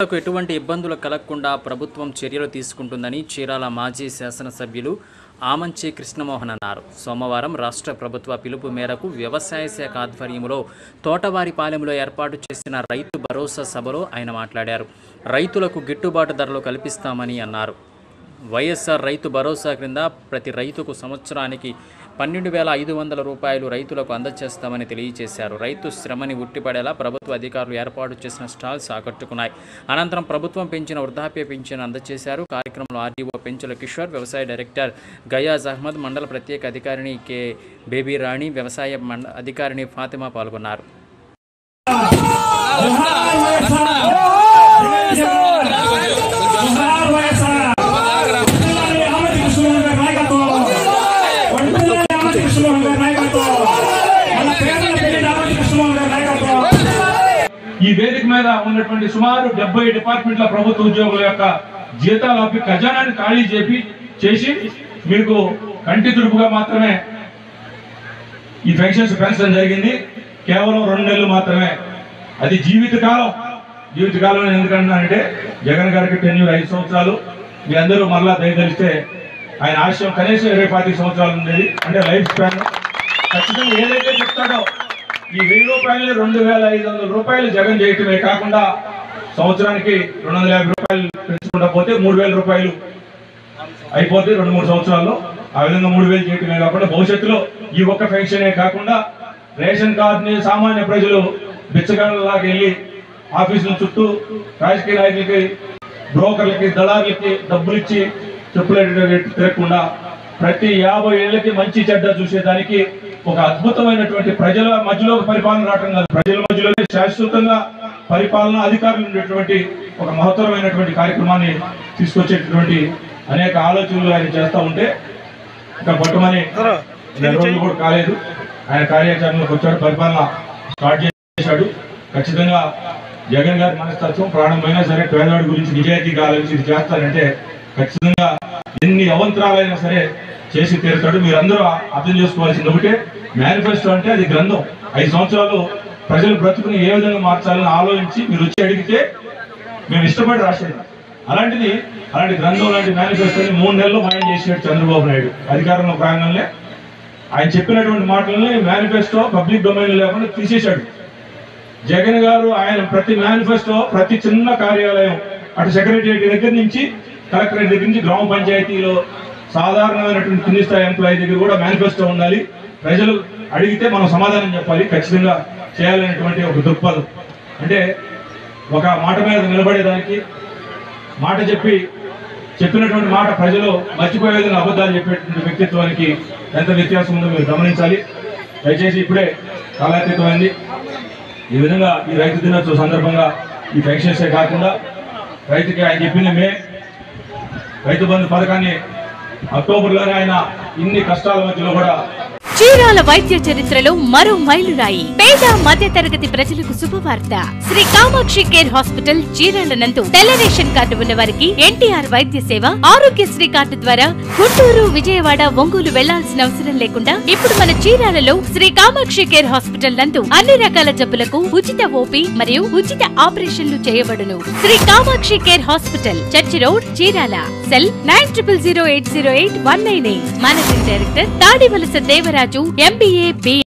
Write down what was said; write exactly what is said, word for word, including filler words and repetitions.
ఎటువంటి ఇబ్బందులు కలగకుండా ప్రభుత్వం చర్యలు తీసుకుంటుందని చీరాల మాజీ శాసనసభ్యులు ఆమంచి కృష్ణమోహన్ అన్నారు. సోమవారం రాష్ట్ర ప్రభుత్వ పిలుపు మేరకు వ్యవసాయ శాఖ ఆధ్వర్యంలో తోటవారిపాలెంలో ఏర్పాటు చేసిన రైతు భరోసా సభలో ఆయన మాట్లాడారు. రైతులకు గిట్టుబాటు ధరలు కల్పిస్తామని అన్నారు. వైఎస్ఆర్ రైతు భరోసా క్రింద ప్రతి రైతుకు సంవత్సరానికి పన్నెండు వేల ఐదు వందల రూపాయలు రైతులకు అందజేస్తామని తెలియజేశారు. రైతు శ్రమని ఉట్టిపడేలా ప్రభుత్వ అధికారులు ఏర్పాటు చేసిన స్టాల్స్ ఆకట్టుకున్నాయి. అనంతరం ప్రభుత్వం పెంచిన వృద్ధాప్య పింఛను అందజేశారు. కార్యక్రమంలో ఆర్డీఓ పెంచుల కిషోర్, వ్యవసాయ డైరెక్టర్ గయాజ్ అహ్మద్, మండల ప్రత్యేక అధికారిని కె బేబీ రాణి, వ్యవసాయ అధికారిని ఫాతిమా పాల్గొన్నారు. ఈ వేదిక మీద ఉన్నటువంటి సుమారు డెబ్బై డిపార్ట్మెంట్ల ప్రభుత్వ ఉద్యోగుల యొక్క జీతాలు ఆపి ఖజానాన్ని ఖాళీ చేపి చేసి మీకు కంటి తుడుపుగా మాత్రమే ఈ పెన్షన్స్ పెంచడం జరిగింది. కేవలం రెండు నెలలు మాత్రమే. అది జీవితకాలం జీవితకాలం ఎందుకంటే జగన్ గారికి టెన్యూర్ ఐదు సంవత్సరాలు. మీ అందరూ మరలా దయదలిస్తే ఆయన ఆశయం కనీసం ఇరవై పాతిక సంవత్సరాలు ఉండేది. అంటే లైఫ్ స్పాన్ ఖచ్చితంగా ఏదైతే చెప్తాడో ఈ వెయ్యి రూపాయలు రెండు వేల ఐదు వందల రూపాయలు జగన్ చేయటమే కాకుండా సంవత్సరానికి రెండు వందల యాభై రూపాయలు పెంచుకుంటా పోతే మూడు వేల రూపాయలు అయిపోతే రెండు మూడు సంవత్సరాల్లో ఆ విధంగా మూడు వేలు చేయటమే కాకుండా భవిష్యత్తులో ఈ ఒక్క పెన్షనే కాకుండా రేషన్ కార్డుని సామాన్య ప్రజలు బిచ్చగాళ్ళలాగా వెళ్ళి ఆఫీసుల చుట్టూ రాజకీయ నాయకులకి, బ్రోకర్లకి, దళారులకి డబ్బులు ఇచ్చి చెప్పులు తిరగకుండా ప్రతి యాభై ఏళ్ళకి మంచి చెడ్డ చూసేదానికి ఒక అద్భుతమైనటువంటి ప్రజల మధ్యలో పరిపాలన రావటం కాదు, ప్రజల మధ్యలోనే శాశ్వతంగా పరిపాలన అధికారులు ఉండేటువంటి ఒక మహత్తరమైనటువంటి కార్యక్రమాన్ని తీసుకొచ్చేటటువంటి అనేక ఆలోచనలు ఆయన చేస్తూ ఉంటే ఇంకా పట్టుమని రోజులు కూడా కాలేదు. ఆయన కార్యాచరణలోకి వచ్చాడు, పరిపాలన స్టార్ట్ చేశాడు. ఖచ్చితంగా జగన్ గారి మనస్తత్వం ప్రాణమైనా సరే పేదవాడి గురించి నిజాయితీగా ఆలోచించి ఇది చేస్తారంటే ఖచ్చితంగా ఎన్ని అవంతరాలైనా సరే చేసి తీరుతాడు. మీరందరూ అర్థం చేసుకోవాల్సింది ఒకటే, మేనిఫెస్టో అంటే అది గ్రంథం. ఐదు సంవత్సరాలు ప్రజలు బ్రతుకుని ఏ విధంగా మార్చాలని ఆలోచించి మీరు వచ్చి అడిగితే మేము ఇష్టపడి రాసేది. అలాంటిది అలాంటి గ్రంథం లాంటి మేనిఫెస్టోని మూడు నెలలు మాయం చేసాడు చంద్రబాబు నాయుడు అధికారంలో ప్రాంగణంలో. ఆయన చెప్పినటువంటి మాటలని మేనిఫెస్టో పబ్లిక్ డొమైన్ లేకుండా తీసేశాడు. జగన్ గారు ఆయన ప్రతి మేనిఫెస్టో ప్రతి చిన్న కార్యాలయం అటు సెక్రటరియట్ దగ్గర నుంచి కలెక్టరేట్ దగ్గర నుంచి గ్రామ పంచాయతీలో సాధారణమైనటువంటి కింది స్థాయి ఎంప్లాయీ దగ్గర కూడా మేనిఫెస్టో ఉండాలి. ప్రజలు అడిగితే మనం సమాధానం చెప్పాలి, ఖచ్చితంగా చేయాలనేటువంటి ఒక దృక్పథం. అంటే ఒక మాట మీద నిలబడేదానికి, మాట చెప్పి చెప్పినటువంటి మాట ప్రజలు మర్చిపోయే విధంగా అబద్ధాలు చెప్పేటువంటి వ్యక్తిత్వానికి ఎంత వ్యత్యాసం ఉందో మీరు గమనించాలి. దయచేసి ఇప్పుడే కాలాతీతమైంది. ఈ విధంగా ఈ రైతు దినోత్సవ సందర్భంగా ఈ పెన్షన్సే కాకుండా రైతుకి ఆయన చెప్పిన మే రైతు బంధు పథకాన్ని అక్టోబర్లోనే ఆయన ఇన్ని కష్టాల మధ్యలో కూడా చీరాల వైద్య చరిత్రలో మరో మైలురాయి. పేద మధ్య తరగతి ప్రజలకు శుభవార్త. శ్రీ కామాక్షి కేర్ హాస్పిటల్ చీరాల నందు తెల్ల రేషన్ కార్డు ఉన్న వారికి ఎన్టీఆర్ వైద్య సేవ, ఆరోగ్యశ్రీ కార్డు ద్వారా గుంటూరు, విజయవాడ, ఒంగోలు వెళ్లాల్సిన అవసరం లేకుండా ఇప్పుడు మన చీరాలలో శ్రీ కామాక్షి కేర్ హాస్పిటల్ నందు అన్ని రకాల జబ్బులకు ఉచిత ఓపీ మరియు ఉచిత ఆపరేషన్లు చేయబడును. Shri Kamakshi care hospital, church road, Chirala. Cell nine triple zero eight zero eight one nine eight. Managing director Tadivalasa Devaraju, MBA, B